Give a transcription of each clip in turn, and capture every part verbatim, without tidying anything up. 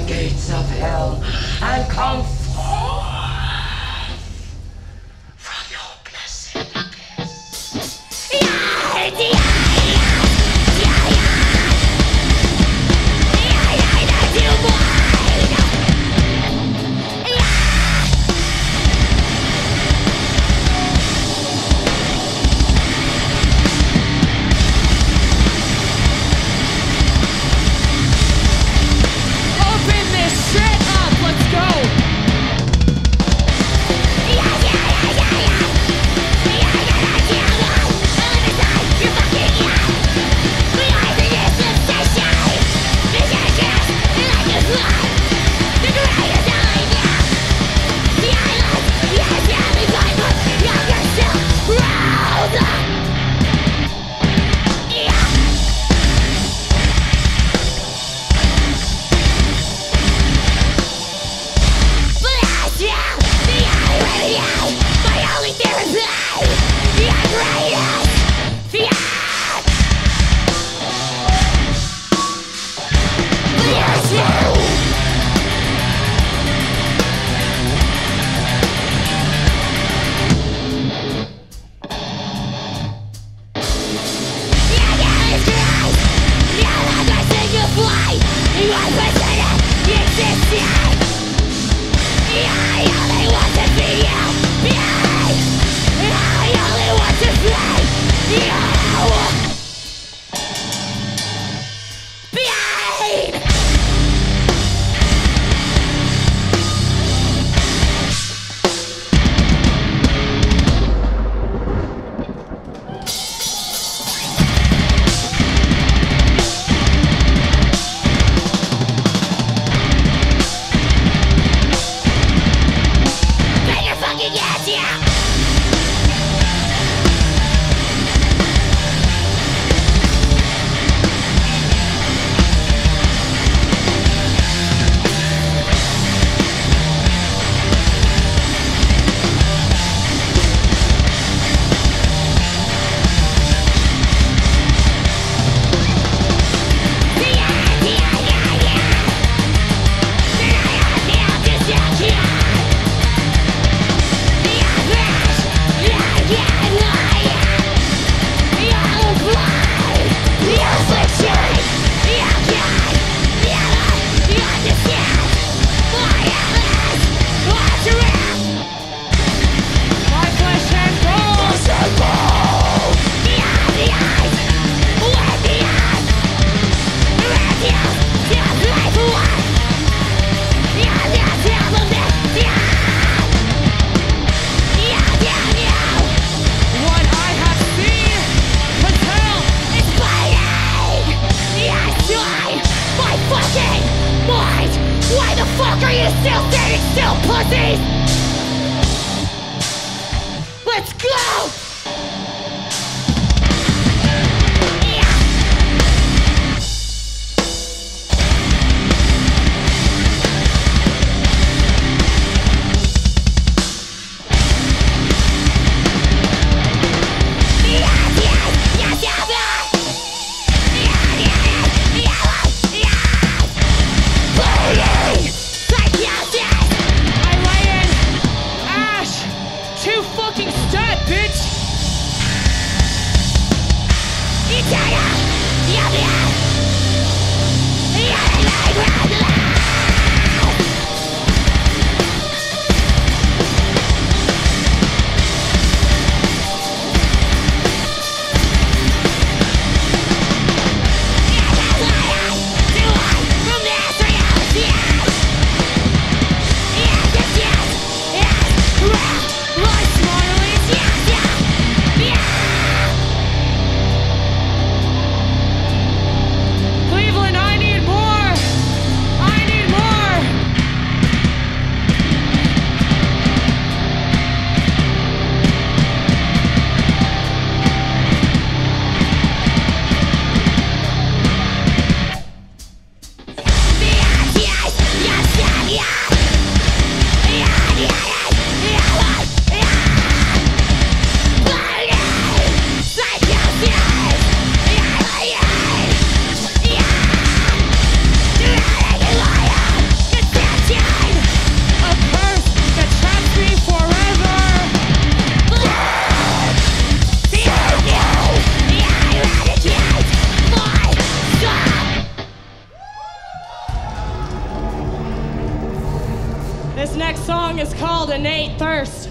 gates of hell and come forth from your blessed abyss. Yeah, yeah, yeah, yeah, yeah, yeah, that's you, boy. Yeah. Open this shit up, let's go! Yeah, yeah, yeah, yeah, yeah! Yeah, yeah, that's you, boy! All inside, you're fucking young! We are the obsession! This is just like a flood! The greatest telling you! The island, yes, yeah, we fight for younger still! Round! Yeah! Blast you! The irony! My only therapy! The greatest! Fear! Blast you! Yeah, yeah, it's right! Yeah, like I said, you fly! You are presented! You exist, yeah! Yeah, I only want to be you! Yeah! I only want to be you! Behind! Better fucking yes, yeah! What I have seen, Patel, is fighting! Yes, why? My fucking mind! Why the fuck are you still standing still, pussies? Let's go! Yeah. Yes, yes, yes, yes, yes! Yeah, yeah, yeah, yeah, yeah! Bleeding! Psychosis! I lay in next song is called Innate Thirst.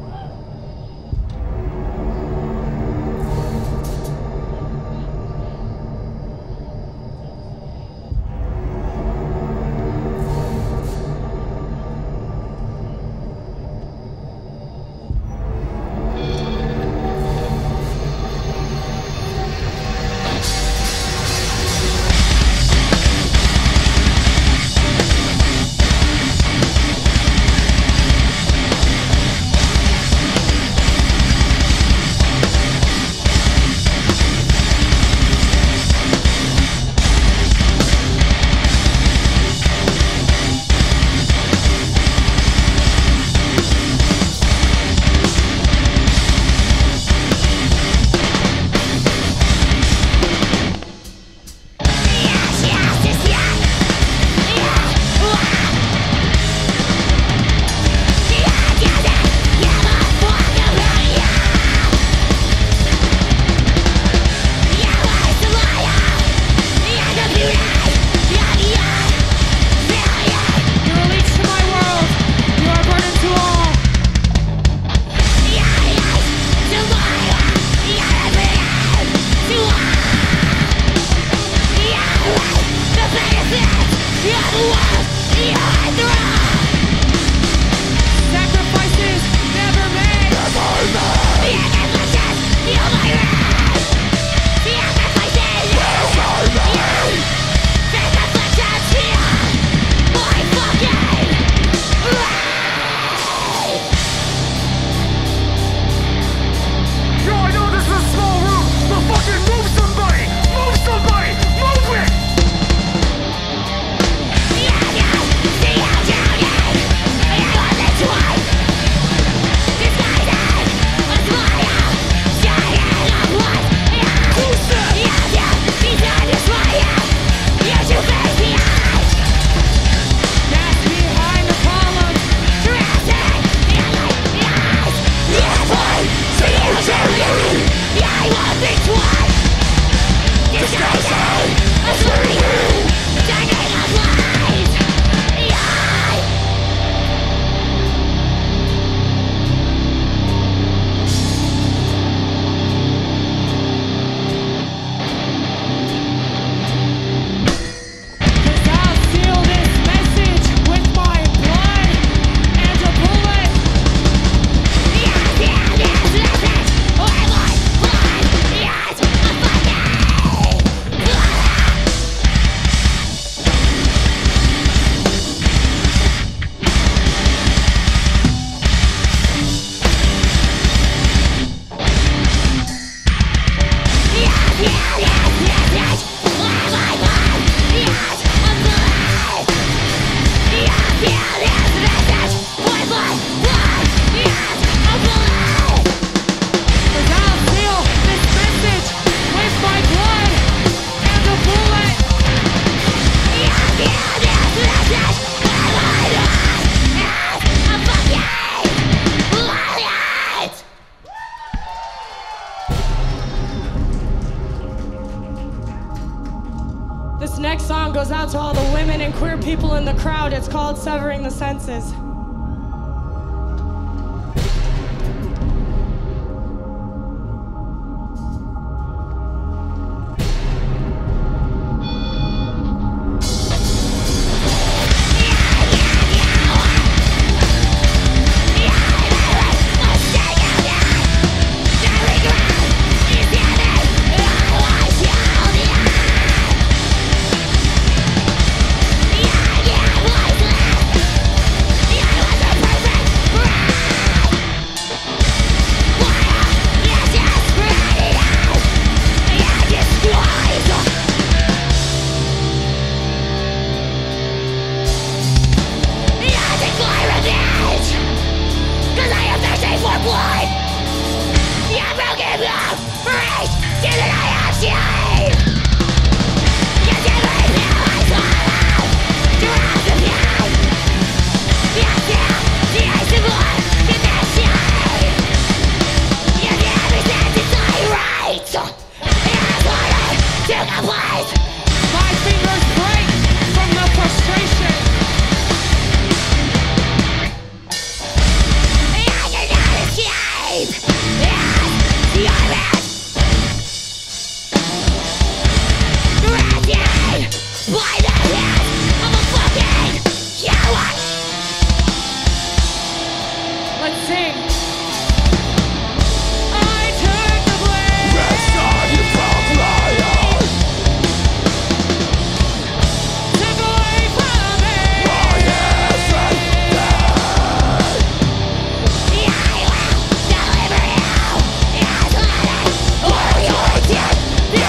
This next song goes out to all the women and queer people in the crowd. It's called Severing the Senses. Yeah. by the hands of a fucking coward. Let's sing. I took the blame. Next time you broke my heart, Took away from me. my innocent death. I will deliver you as one or your death.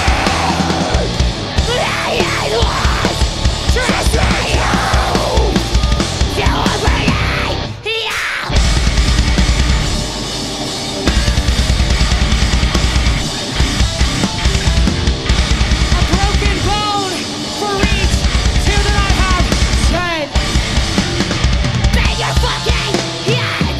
I was Just as you to overnight you. A broken bone for each tear that I have shed. Bang your fucking head.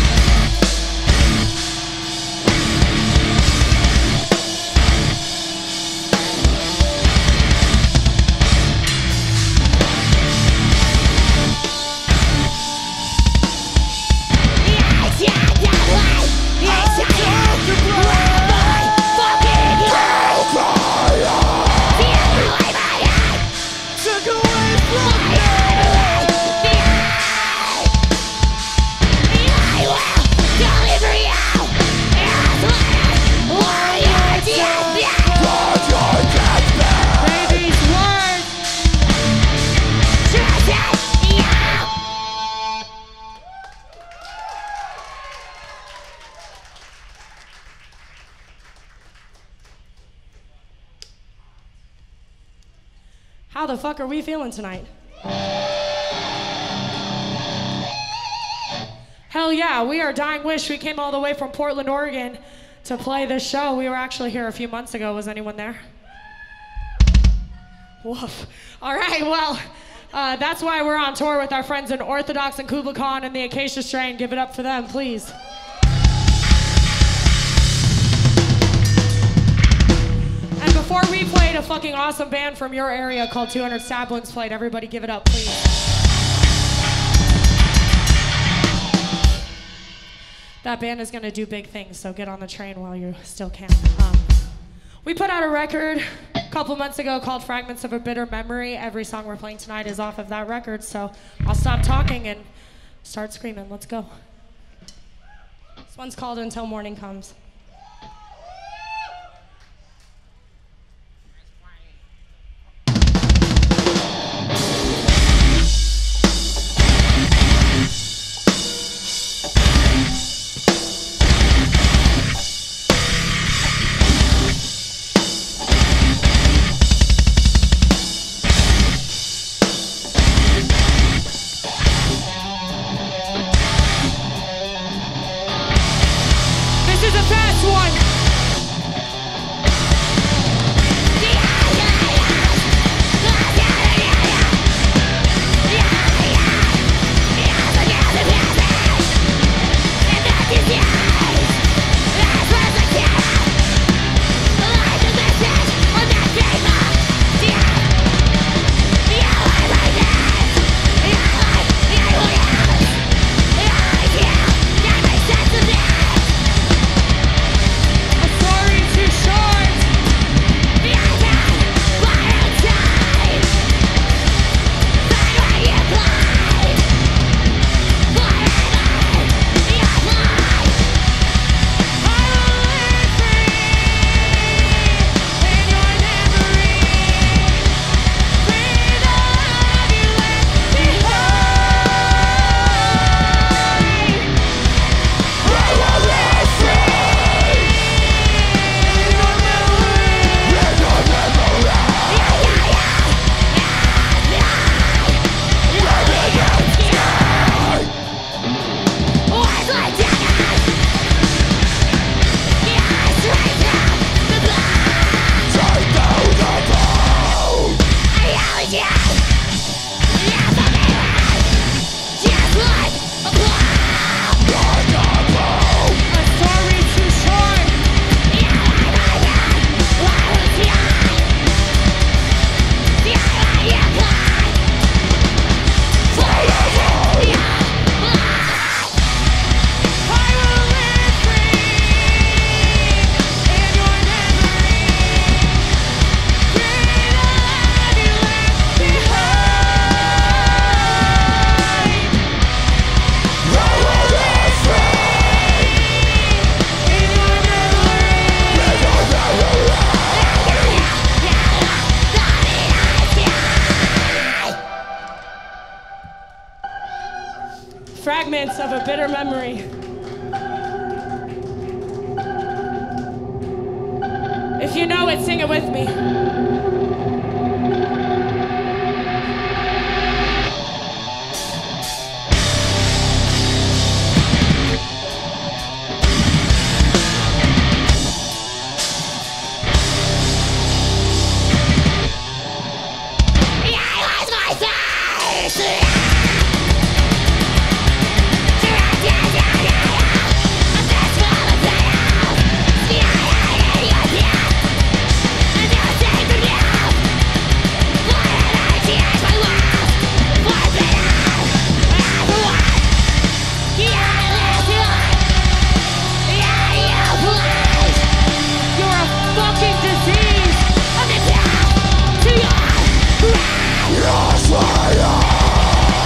Yes, yeah, that way. Yes, I am. Right, fucking hell. broke my heart. Feel away my head. Took away from My head away. I will deliver you as one or your death. God, your deathbed. Say these words. Just as you. How the fuck are we feeling tonight? Hell yeah, we are Dying Wish. We came all the way from Portland, Oregon to play this show. We were actually here a few months ago. Was anyone there? Woof. All right, well, uh, that's why we're on tour with our friends in Orthodox and Kubla Khan and the Acacia Strain. Give it up for them, please. And before we played, a fucking awesome band from your area called two hundred Saplings played. Everybody give it up, please. That band is gonna do big things, so get on the train while you still can. Um, we put out a record a couple months ago called Fragments of a Bitter Memory. Every song we're playing tonight is off of that record, so I'll stop talking and start screaming. Let's go. This one's called Until Morning Comes. This is a Fragments of a Bitter Memory. If you know it, sing it with me. Yes, I am.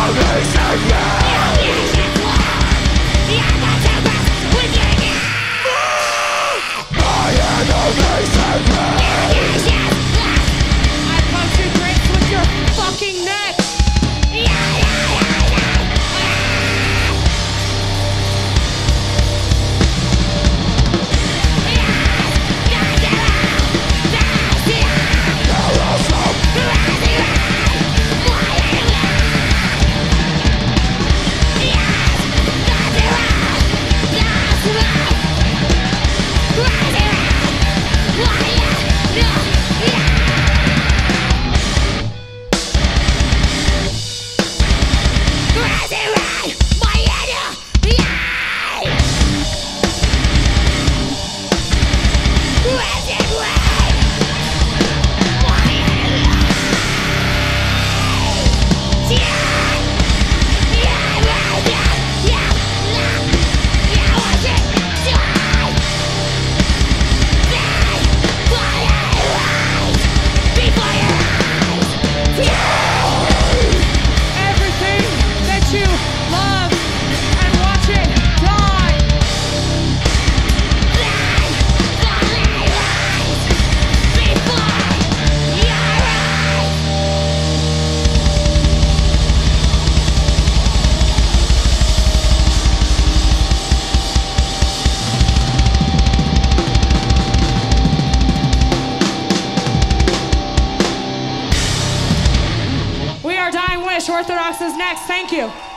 I punch you grapes with your fucking neck. Orthodox is next. Thank you.